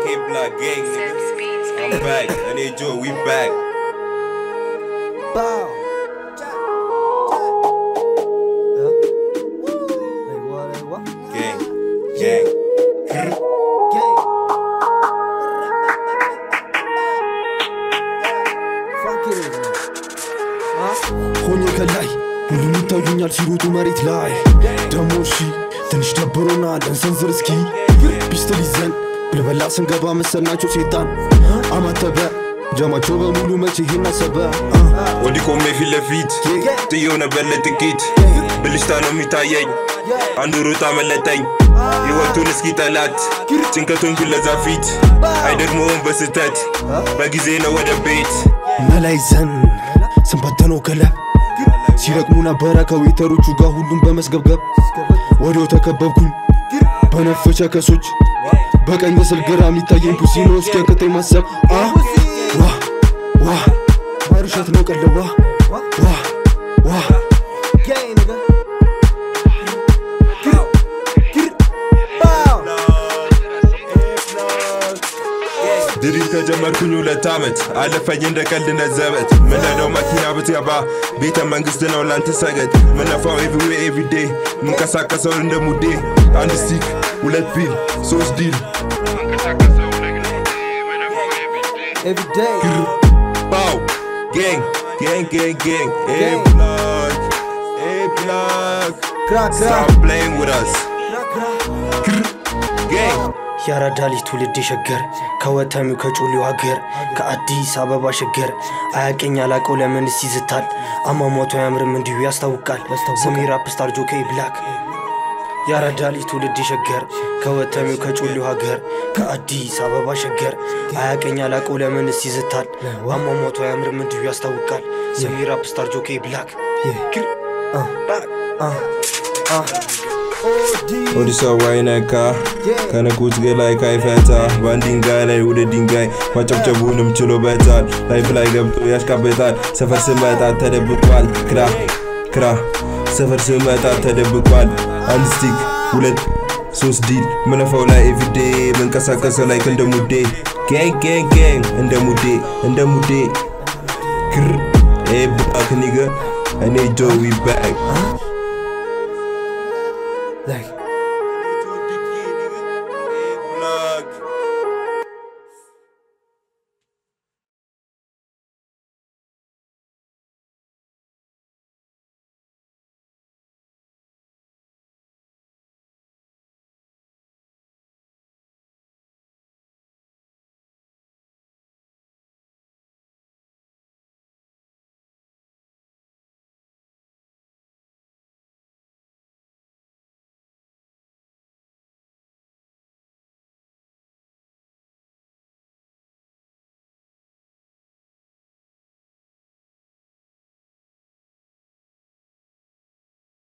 K-Block gang, nigga. I'm back. I need Joe, we back. Bow. What? Gang. Gang. Gang. Fuck it. ሆኜ ከላይ ሁሉም ይታዩኛል ሲሮጡ መሬት ላይ ደሞ እሺ ትንሽ ደብሮናል እንሰንዝር እስኪ ፒስተል ይዘን ብልበላ ስንገባ መሰልናቸው ሴጣን አማተበ ጀማቸው በሙሉ መቼ ይሄን አሰበ ወዲህ ቆሜ ፊት ለፊት ጥዬው ነበር ለጥቂት ብልሽታ ነው የሚታየኝ አንዱ ሮጣ መለጠኝ ሕይወቱን እስኪ ጠላት ጭንቀቱን ግን ለዛ ፊት አይደግመውም በስተት በጊዜ ነው ወደ ቤት መላይዘን ስንበተነው ከለብ ሲረቅሙ ነበረ ከዌተሮቹ ጋር ሁሉም በመስገብገብ ወዲያው ተከበብኩኝ በነፈቸ ከሶች በቀኝ ስል ግራ የሚታየኝ ፑሲ ነው እስኪ ያቅተኝ ማሰብ ዋ ማርሸት ነው ቀለዋ ዋ ድሪል ከጀመርኩኝ 2 ዓመት አለፈኝ እንደ ቀልድ ነዘበት ምንለው መኪና ብትገባ ቤተ መንግስት ነው ላንተ ሰገድ ምነፋው ኤቭሪዌይ ኤቭሪዴይ ምንቀሳቀሰው እንደ ሙዴ አንድ ስቲክ 2 ፒል 3 ዲል Everyday. Bow. Gang. A-Block. Stop playing with us. Gang. ያራዳሊ ትውልድ ሸገር ከወተሚው ከጮሊው ሀገር ከአዲስ አበባ ሸገር አያቀኝ አላቀው ለምንስ ይዝታል አማሞቶ ያምርም እንዲሁ ያስታውቃል ስሜ ራፕ ስታር ጆኬ ብላክ ያራዳሊ ትውልድ ሸገር ከወተሚው ከጮሊው ሀገር ከአዲስ አበባ ሸገር አያቀኝ አላቀው ለምንስ ይዝታል አማሞቶ ያምርም እንዲሁ ያስታውቃል ስሜ ራፕ ስታር ጆኬ ብላክ Odisa wainaka kana kutgelai kaifeta bandingai ላይ ወደ ድንጋይ ማጨብጨቡንም ችሎ በታል ላይፍ ላይ ገብቶ ያሽካበታል ሰፈር ስመጣ ተደብቋል ክራ ሰፈር ስመጣ ተደብቋል አንድ ስቲክ 2 3 ዲል ምነፋው ላይ ኤቭሪዴይ መንቀሳቀሰው ላይ እንደ ሙዴ gang እንደ ሙዴ ክር A-Block nigga I need Joe we back Like